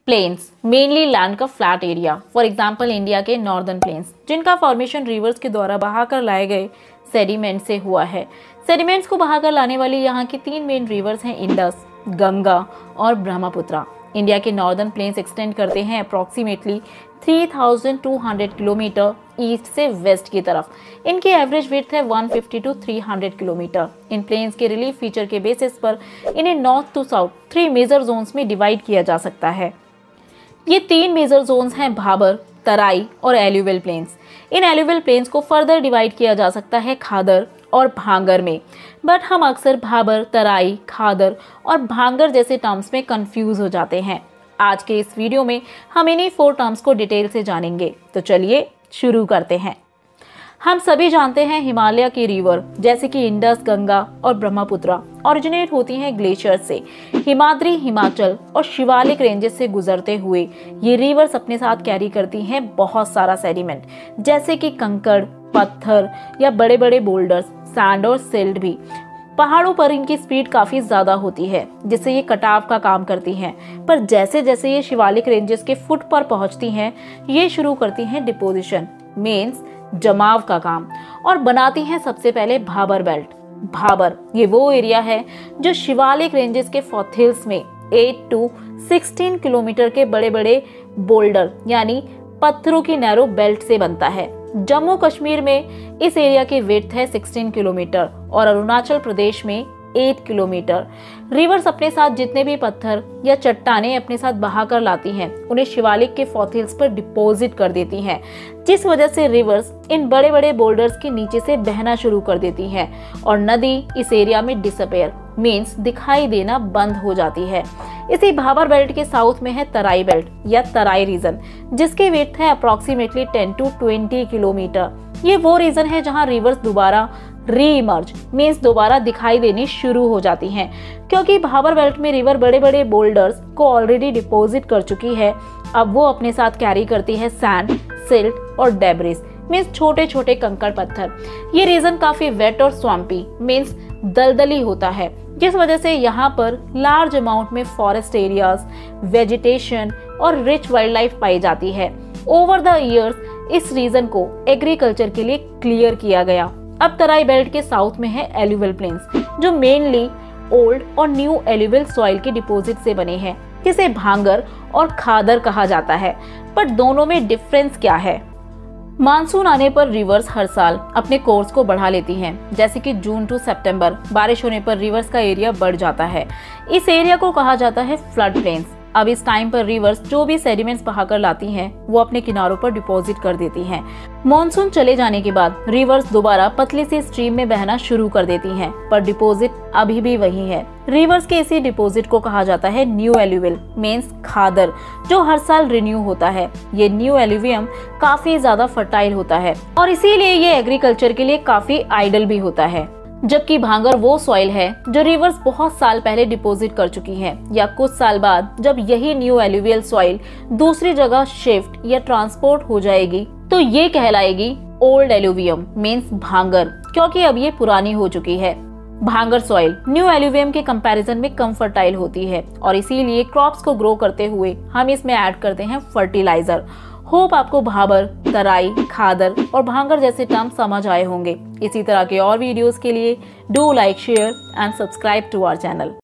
Planes mainly land का flat area, for example India के northern plains, जिनका formation rivers के द्वारा बहाकर लाए गए सेडिमेंट से हुआ है। सेडिमेंट्स को बहाकर लाने वाली यहाँ की 3 मेन रिवर्स हैं, इंडस, गंगा और ब्रह्मपुत्र। इंडिया के नॉर्दर्न प्लेन्स एक्सटेंड करते हैं अप्रॉक्सीमेटली 3200 किलोमीटर ईस्ट से वेस्ट की तरफ। इनकी एवरेज विड्थ है 150 to 300 किलोमीटर। इन प्लेन्स के रिलीफ फीचर के बेसिस पर इन्हें north to south 3 major zones में डिवाइड किया जा सकता है। ये 3 मेजर जोन्स हैं, भाबर, तराई और एल्यूवियल प्लेन्स। इन एल्यूवियल प्लेन्स को फर्दर डिवाइड किया जा सकता है खादर और भांगर में, बट हम अक्सर भाबर, तराई, खादर और भांगर जैसे टर्म्स में कंफ्यूज हो जाते हैं। आज के इस वीडियो में हम इन्हीं 4 टर्म्स को डिटेल से जानेंगे। तो चलिए शुरू करते हैं। हम सभी जानते हैं हिमालय की रिवर जैसे कि इंडस, गंगा और ब्रह्मपुत्र ओरिजिनेट होती हैं ग्लेशियर से। हिमाद्री, हिमाचल और शिवालिक रेंजेस से गुजरते हुए ये रिवर्स अपने साथ कैरी करती हैं बहुत सारा सेडिमेंट, जैसे कि कंकड़, पत्थर या बड़े बड़े बोल्डर्स, सैंड और सिल्ट भी। पहाड़ों पर इनकी स्पीड काफी ज्यादा होती है, जिससे ये कटाव का काम करती हैं। पर जैसे जैसे ये शिवालिक रेंजेस के फुट पर पहुंचती हैं, ये शुरू करती हैं डिपोजिशन, मीन्स जमाव का काम, और बनाती हैं सबसे पहले भाबर बेल्ट। भाबर ये वो एरिया है जो शिवालिक रेंजेस के फॉथिल्स में 8 to 16 किलोमीटर के बड़े बड़े बोल्डर यानी पत्थरों की नैरो बेल्ट से बनता है। जम्मू कश्मीर में इस एरिया की विड्थ है 16 किलोमीटर और अरुणाचल प्रदेश में 8 किलोमीटर। रिवर्स अपने साथ जितने भी पत्थर या चट्टानें अपने साथ बहाकर लाती हैं, उन्हें शिवालिक के फॉसिल्स पर डिपॉजिट कर देती हैं, जिस वजह से रिवर्स इन बड़े बड़े बोल्डर्स के नीचे से बहना शुरू कर देती हैं और नदी इस एरिया में डिसअपेयर मीन्स दिखाई देना बंद हो जाती है। इसी भाबर बेल्ट के साउथ में है तराई बेल्ट या तराई रीजन, जिसकी विड्थ है अप्रॉक्सीमेटली 10 to 20 किलोमीटर। ये वो रीजन है जहां रिवर्स दोबारा रीइमर्ज मीन्स दोबारा दिखाई देनी शुरू हो जाती हैं, क्योंकि भाबर बेल्ट में रिवर बड़े बड़े बोल्डर्स को ऑलरेडी डिपॉजिट कर चुकी है। अब वो अपने साथ कैरी करती है सैंड, सिल्ट और डेब्रिस मीन्स छोटे छोटे कंकड़ पत्थर। ये रीजन काफी वेट और स्वाम्पी मीन्स दलदली होता है, जिस वजह से यहाँ पर लार्ज अमाउंट में फॉरेस्ट एरियाज, वेजिटेशन और रिच वाइल्ड लाइफ पाई जाती है। ओवर द ईयर्स इस रीजन को एग्रीकल्चर के लिए क्लियर किया गया। अब तराई बेल्ट के साउथ में है एल्यूवियल प्लेन्स, जो मेनली ओल्ड और न्यू एल्यूवियल सॉइल के डिपॉजिट से बने हैं, जिसे भांगर और खादर कहा जाता है। पर दोनों में डिफरेंस क्या है? मानसून आने पर रिवर्स हर साल अपने कोर्स को बढ़ा लेती हैं, जैसे कि जून टू सितंबर बारिश होने पर रिवर्स का एरिया बढ़ जाता है। इस एरिया को कहा जाता है फ्लड प्लेन्स। अब इस टाइम पर रिवर्स जो भी सेडिमेंट्स बहाकर लाती हैं, वो अपने किनारों पर डिपॉजिट कर देती हैं। मॉनसून चले जाने के बाद रिवर्स दोबारा पतली सी स्ट्रीम में बहना शुरू कर देती हैं, पर डिपॉजिट अभी भी वही है। रिवर्स के इसी डिपॉजिट को कहा जाता है न्यू एल्यूवियल मीन्स खादर, जो हर साल रिन्यू होता है। ये न्यू एल्यूवियम काफी ज्यादा फर्टाइल होता है और इसीलिए ये एग्रीकल्चर के लिए काफी आइडल भी होता है। जबकि भांगर वो सॉइल है जो रिवर्स बहुत साल पहले डिपॉजिट कर चुकी है, या कुछ साल बाद जब यही न्यू एल्यूवियल सॉइल दूसरी जगह शिफ्ट या ट्रांसपोर्ट हो जाएगी, तो ये कहलाएगी ओल्ड एल्यूवियम मीन्स भांगर, क्योंकि अब ये पुरानी हो चुकी है। भांगर सॉइल न्यू एल्यूवियम के कंपैरिजन में कम फर्टाइल होती है और इसीलिए क्रॉप्स को ग्रो करते हुए हम इसमें ऐड करते हैं फर्टिलाइजर। होप आपको भाबर, तराई, खादर और भांगर जैसे टर्म समझ आए होंगे। इसी तरह के और वीडियोस के लिए do like, share and subscribe to our channel.